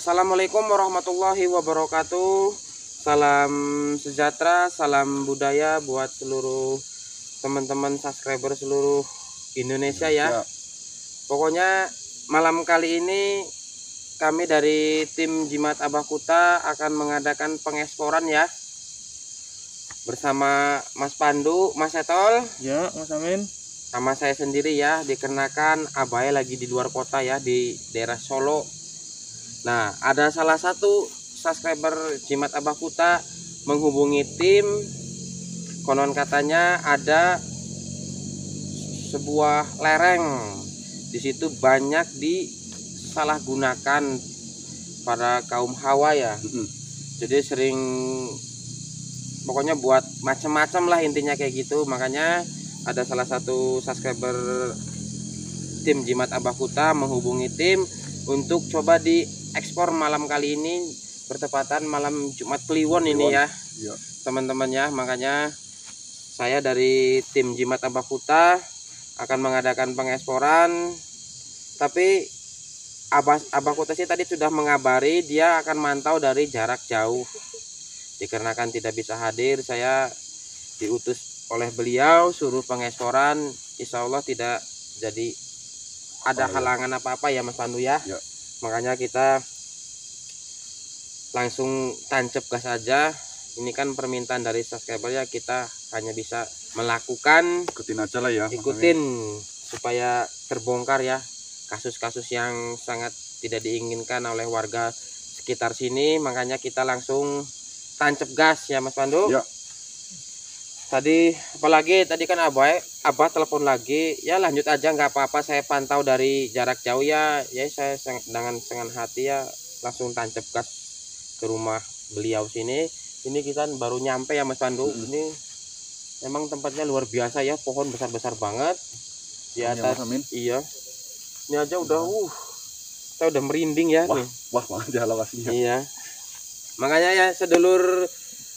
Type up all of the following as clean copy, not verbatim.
Assalamualaikum warahmatullahi wabarakatuh. Salam sejahtera, salam budaya buat seluruh teman-teman subscriber seluruh Indonesia ya. Pokoknya malam kali ini kami dari tim Jimat Abah Kuta akan mengadakan pengeksporan ya. Bersama Mas Pandu, Mas Setol. Ya, Mas Amin. Sama saya sendiri ya, dikarenakan Abah lagi di luar kota ya, di daerah Solo. Nah, ada salah satu subscriber Jimat Abah Kuta menghubungi tim. Konon katanya ada sebuah lereng. Di situ banyak disalahgunakan pada kaum hawa ya. Jadi sering pokoknya buat macam-macam lah intinya kayak gitu. Makanya ada salah satu subscriber tim Jimat Abah Kuta menghubungi tim untuk coba diekspor malam kali ini, bertepatan malam Jumat Kliwon ini ya teman-teman ya. Makanya saya dari tim Jimat Abah Kuta akan mengadakan pengeksporan. Tapi Abah Kuta sih tadi sudah mengabari dia akan mantau dari jarak jauh. Dikarenakan tidak bisa hadir, saya diutus oleh beliau suruh pengeksporan. Insya Allah tidak jadi ada halangan apa-apa ya Mas Pandu ya. Makanya kita langsung tancap gas aja. Ini kan permintaan dari subscriber ya, kita hanya bisa melakukan, Ikutin aja lah ya. ikutin supaya terbongkar ya kasus-kasus yang sangat tidak diinginkan oleh warga sekitar sini. Makanya kita langsung tancap gas ya Mas Pandu. Ya. Tadi apalagi tadi kan Abah telepon lagi ya, lanjut aja nggak apa-apa, saya pantau dari jarak jauh ya. Ya saya dengan senang hati ya langsung tancap gas ke rumah beliau sini. Ini kita baru nyampe ya Mas Pandu. Ini memang tempatnya luar biasa ya, pohon besar-besar banget di atas. Iya. Ini aja udah saya udah merinding ya. Wah banget ya lokasinya. Iya. Makanya ya sedulur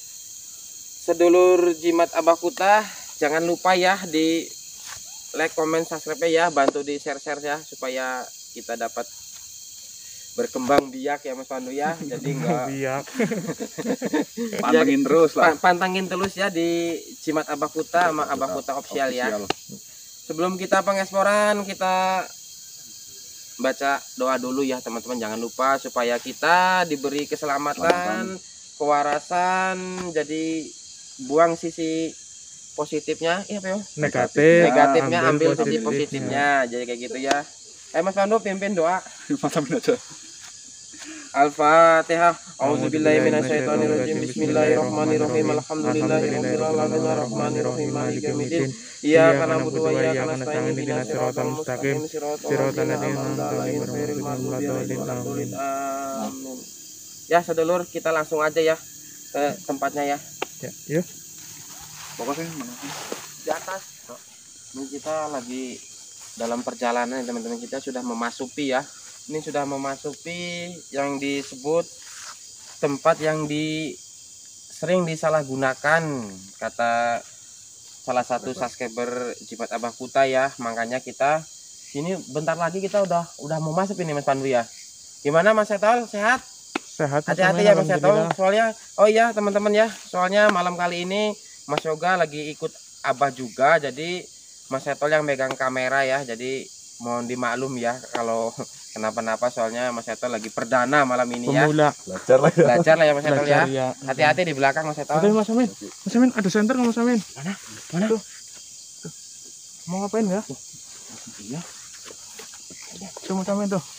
Jimat Abah Kuta, jangan lupa ya di like, comment, subscribe ya, bantu di share ya supaya kita dapat berkembang biak ya Mas Pandu ya. Jadi enggak biak. Pantengin terus lah. Pantengin terus ya di Jimat Abah Kuta sama Abah Kuta official ya. Sebelum kita pengeksporan, kita baca doa dulu ya teman-teman. Jangan lupa supaya kita diberi keselamatan, kewarasan, jadi buang sisi positifnya, negatifnya ambil sisi positifnya, jadi kayak gitu ya. Mas Pandu pimpin doa. Aja. Al-Fatihah. A'udzubillahi minasyaitonirrajim. Bismillahirrahmanirrahim. Alhamdulillahirabbil alamin arrahmanirrahim maliki yaumiddin. Iyyaka na'budu wa iyyaka nasta'in ihdinas siratal mustaqim siratal ladzina an'amta 'alaihim ghairil maghdubi 'alaihim waladdallin. Amin. Ya sedulur, kita langsung aja ya ke tempatnya ya. Ya. Pokoknya Di atas. Ini kita lagi dalam perjalanan teman-teman, kita sudah memasuki ya. Ini sudah memasuki yang disebut tempat yang sering disalahgunakan kata salah satu subscriber Jimat Abah Kuta ya. Makanya kita sini bentar lagi kita udah mau masuk ini Mas Pandu ya. Gimana Mas Setol, sehat? Sehat. Hati-hati ya Mas Setol. Soalnya iya teman-teman ya, soalnya malam kali ini Mas Yoga lagi ikut Abah juga, jadi Mas Setol yang megang kamera ya. Jadi mohon dimaklum ya kalau kenapa-napa, soalnya Mas Setol lagi perdana malam ini ya. Belajar lah ya Mas Setol ya. Hati-hati di belakang Mas Setol. Mas Amin. Mas Amin ada senter nggak Mas Amin? Mana? Tuh. Mau ngapain ya? Iya. Tuh Mas Amin tuh.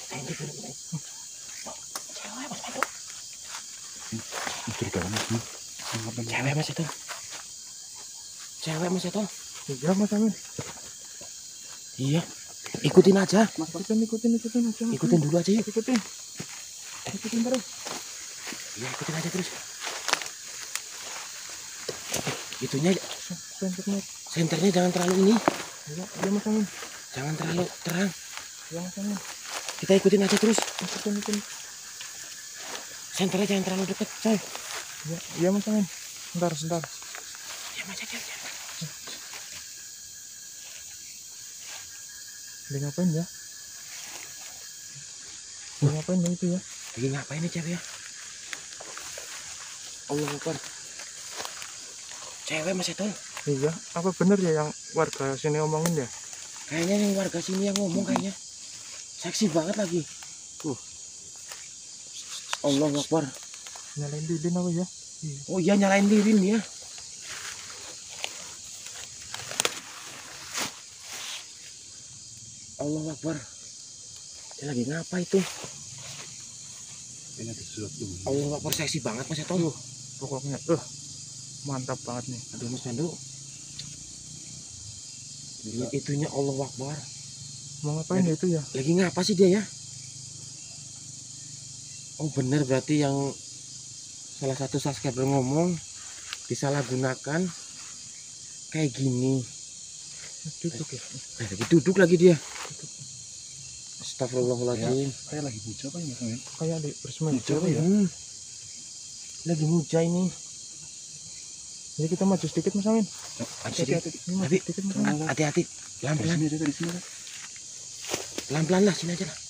Cewek Mas Setol. Cewek Mas Setol. Iya Mas Amin. Iya. Ikutin aja. Mas ikutin aja. Ikutin dulu aja ya. Ikutin terus. Iya, ikutin aja terus. Itunya senternya jangan terlalu ini. Iya Mas Amin. Jangan terlalu terang. Iya Mas Amin. Kita ikutin aja terus. Ikutin. Senternya jangan terlalu dekat, coy. Iya Mas Amin. Sebentar. Ya Mas, jangan. Dia ngapain ya? Itu ya? Lagi ngapain nih cewek ya? Allah Akbar. Cewek Mas Etol. Iya, apa bener ya yang warga sini omongin ya? Kayaknya yang warga sini yang ngomong kayaknya. Seksi banget lagi. Allah Akbar. Nyalain lilin apa ya? Iya. Oh iya nyalain lilin ya. Allah Akbar. Dia lagi ngapa itu? Ini ada sesuatu. Allah Akbar seksi banget Mas Etol. Pokoknya, mantap banget nih. Aduh Mas Pandu. Lihat itunya Allah Akbar. Mau ngapain ya itu ya? Lagi ngapa sih dia ya? Oh bener berarti yang salah satu subscriber ngomong disalahgunakan kayak gini. Duduk ya. Lagi duduk lagi dia. Astagfirullahaladzim. Kayak lagi buja apa ya? Kayak di bersemeja Muja apa ya? Lagi muja ini. Jadi kita maju sedikit Mas Amin. Hati-hati. Ini maju Tapi sedikit Mas Amin. hati-hati. Dari Pelan-pelan. sini aja, dari sini aja. Pelan-pelan lah sini aja lah.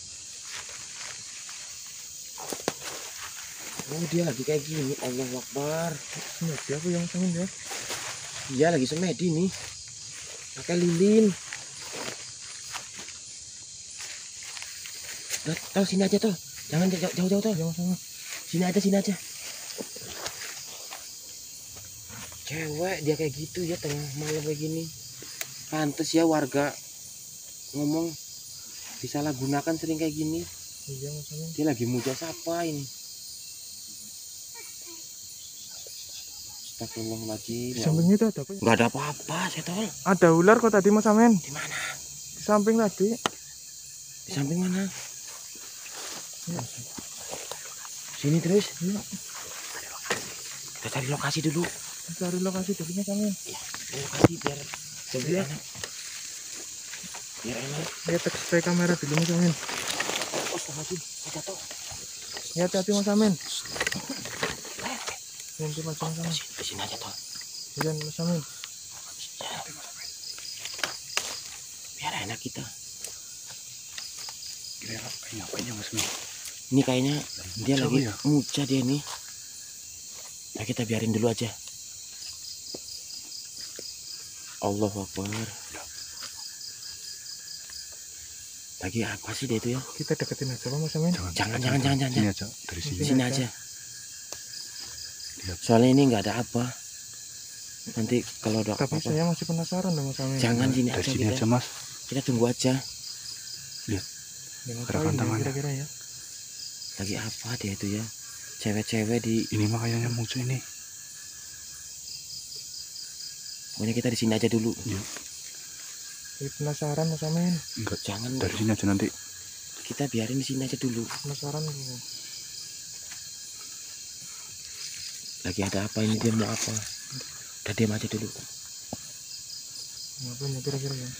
Oh dia lagi kayak gini. Allah Akbar. Semedi apa yang Mas Amin ya? Dia lagi semedi nih. Pakai lilin. Tol sini aja Tol. Jangan jauh-jauh Tol. Ya Mas Amin. Sini aja. Cewek dia kayak gitu ya tengah malam kayak gini. Pantes ya warga ngomong disalahgunakan sering kayak gini. Iya Mas Amin. Dia lagi muja siapa ini? Astagfirullahaladzim. Di samping itu ada apa ya? Nggak ada apa-apa, Setol. Ada ular kok tadi Mas Amin. Di mana? Di samping tadi. Di samping mana? Ya. Sini terus. Iya. Kita cari lokasi dulu. Cari lokasi dulu Mas Amin. Lokasi biar Iya. enak. Biar enak. Lihat spray kamera dulu Mas Amin. Astagfirullahaladzim. Jatuh. Ya hati-hati Mas Amin. Nanti Mas Amin. Di sini aja Tol. Iya Mas Amin. Biar enak kita. Kira-kira kayak ngapain ya Mas Min? Ini kayaknya dia Muja lagi ya? muja dia nih. Nah kita biarin dulu aja. Allahu Akbar. Lagi apa sih dia itu ya? Kita deketin aja Pak Mas Amin. Jangan. Sini aja, dari sini. Sini aja. Lihat. Soalnya ini nggak ada apa. Nanti kalau ada Tapi apa-apa, saya masih penasaran dong Mas Amin. jangan sini Dari aja sini kita. aja Mas. Kita tunggu aja. Ya, Gerakan ngapain ya tangannya. kira-kira ya? Lagi apa dia itu ya? Cewek-cewek di. Ini mah kayaknya muja ini. Pokoknya kita di sini aja dulu. Iya. Saya penasaran Mas Amin. Enggak. Jangan. Dari sini aja nanti. Kita biarin di sini aja dulu. Penasaran. Lagi ada apa ini, dia mau apa? Udah diam aja dulu. Ngapain ya kira-kira ya?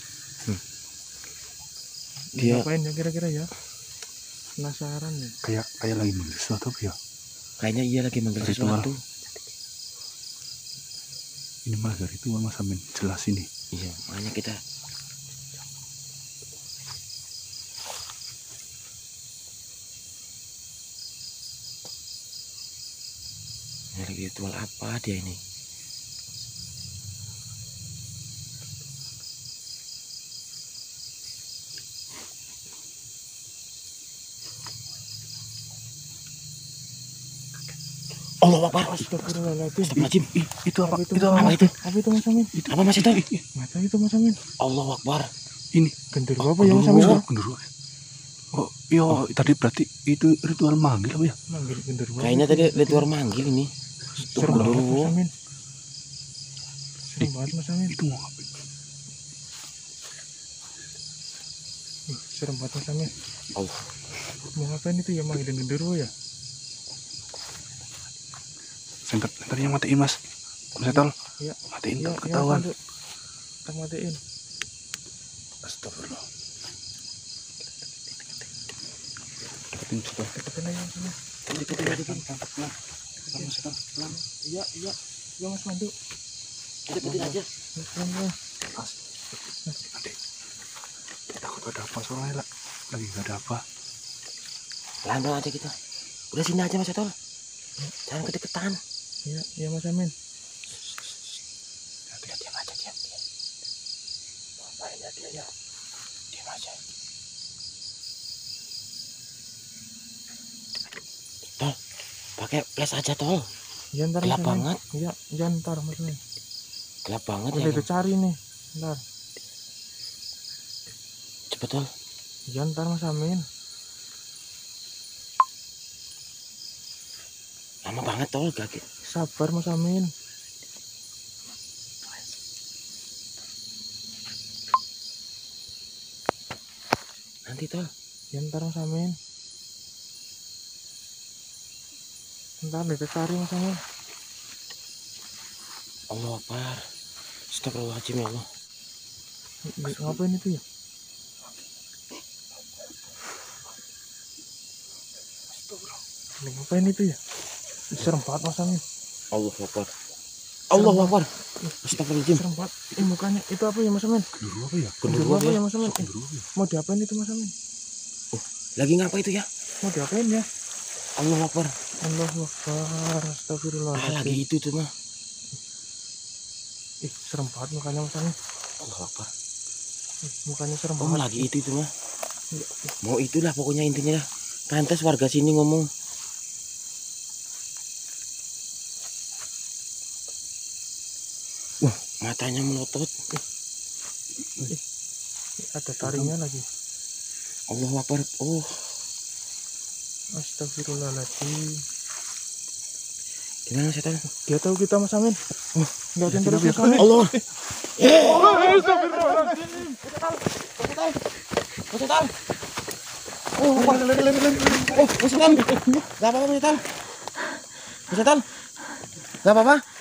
Dia Ngapain ya kira-kira ya? Penasaran nih. Kayak lagi manggil sesuatu apa ya? kayaknya iya lagi manggil Ritual. sesuatu. Ini malah dari ritual Mas Amin. Jelas ini. Iya, makanya kita. Ini lagi ritual apa dia ini? Allah Akbar. Astagfirullahaladzim. Astagfirullahaladzim. Itu apa? Apa itu? Itu apa? Apa itu? Apa itu Mas Amin? Apa Mas itu? Nggak tahu itu Mas Amin. Allah Akbar. Ini. Genderuwo apa ya Mas Amin? Genderuwo. Oh, iya, tadi berarti itu ritual manggil apa ya? Manggil genderuwo. Kayaknya tadi ritual manggil ini. serem banget Mas Genderuwo. Amin. Serem banget Mas Amin. Itu mau ngapain? Serem banget Mas Amin. Allah. Mau ngapain itu ya manggilin genderuwo ya? Senternya matiin Mas. Mas Etol. Iya. Matiin Iya, tak ketahuan. iya, kita matiin. Astagfirullah. Deketin situ. Deketin aja Mas Amin. Deketin. Iya, iya. Iya Mas Mandu. Deketin aja. Pelan-pelan. Mas. Nanti. Takut ada apa soalnya lah. Lagi gak ada apa. Pelan-pelan aja kita. Udah sini aja Mas Etol. Jangan kedeketan. Iya, iya Mas Amin. Lihat diam aja, diam. Ngapain ya dia ya? Diam aja. Tol, pakai flash aja Tol. Iya ntar Gelap Mas Amin. banget. Iya, iya ntar Mas Amin. Gelap banget Udah ya. itu cari nih. Ntar. Cepet Tol. Iya ntar Mas Amin. Lama banget Tol, kaki. Sabar Mas Amin. Nanti Tol. Ya ntar Mas Amin. Ntar kita cari Mas Amin. Allah Akbar. Astagfirullahaladzim ya Allah. Ngapain itu ya? Ngapain itu ya? Serem banget Mas Amin. Allah Akbar. Allah Akbar. Astagfirullahaladzim. Serem banget. Mukanya itu apa ya Mas Amin? Genderuwo apa ya? Genderuwo apa ya Mas Amin? Genderuwo ya? Mau diapain itu Mas Amin? Lagi ngapa itu ya? Mau diapain ya? Allah Akbar. Allahu Akbar. Ah, Astagfirullahaladzim. lagi itu tuh mah. Ih, serem banget mukanya Mas Amin. Allah Akbar. Ih, mukanya serem Oh banget. lagi itu tuh mah. Iya, Mau itulah pokoknya intinya. Pantas warga sini ngomong. Wah, matanya melotot. ada taringnya lagi. Allah Akbar. Oh, Astagfirullahaladzim. gimana setan? Dia tahu kita Mas Amin. Nggak ada yang terus Mas Amin. Allah. Astagfirullahaladzim. Mas Setan. Oh, Mas Setan. Gak apa-apa Mas Setan. Mas Setan. Gak apa-apa.